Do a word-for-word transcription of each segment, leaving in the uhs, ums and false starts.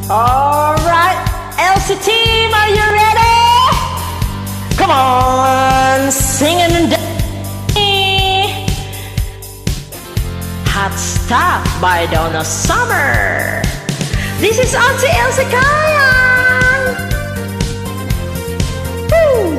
Alright, L C team, are you ready? Come on, singing and dancing. Hot Stuff by Donna Summer. This is Auntie Elsie Kaya. Woo!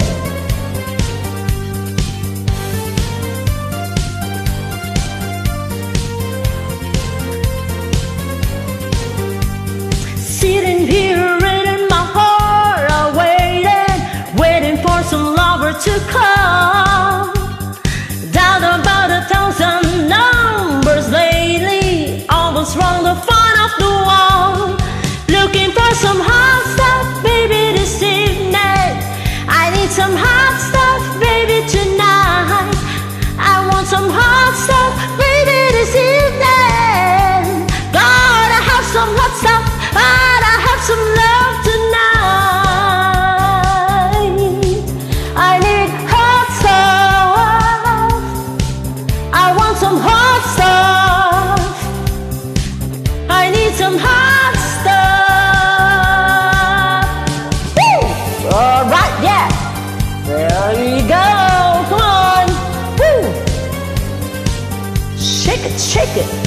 Sitting here in my heart, I'm waiting, waiting for some lover to come. Down about a thousand numbers lately, almost round the front of the wall. Looking for some hot stuff, baby, this evening. I need some hot stuff, baby, tonight. I want some hot stuff, baby, this evening. Gotta have some hot stuff. Gotta have some love tonight. I need hot stuff. I want some hot stuff. I need some hot stuff. Woo! Alright, yeah. There you go. Come on. Woo! Shake it, shake it.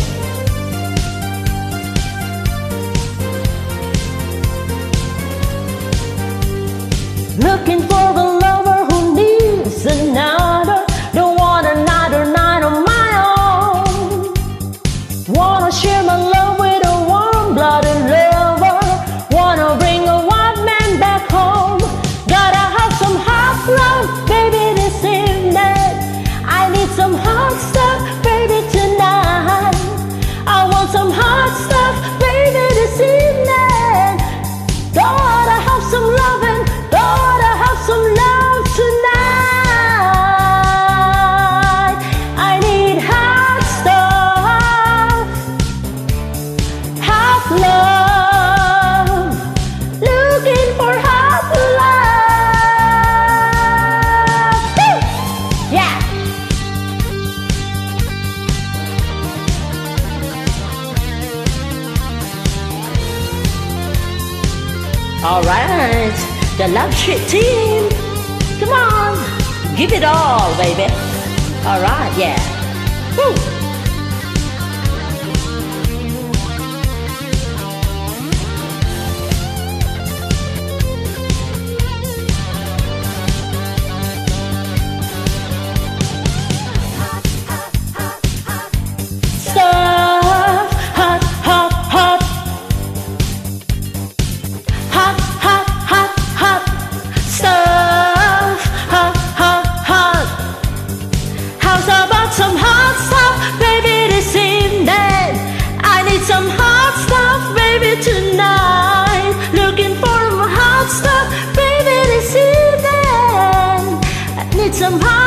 Looking for a lover who needs another. Don't want another night on my own. Wanna share my love with a warm-blooded lover. Wanna bring a white man back home. Gotta have some hot love, baby, this evening. I need some hot stuff, baby, tonight. I want some hot stuff, baby, this evening. Gotta have some loving. Gotta have some love tonight. I need hot stuff, hot love. Looking for hot love. Woo! Yeah. All right. The Love Shit team, come on, give it all, baby. All right, yeah. Woo. Stuff, hot, hot, hot. Hot, hot, hot, hot stuff, hot, hot, hot. How's about some hot stuff, baby, this evening? I need some hot stuff, baby, tonight. Looking for hot stuff, baby, this evening. I need some hot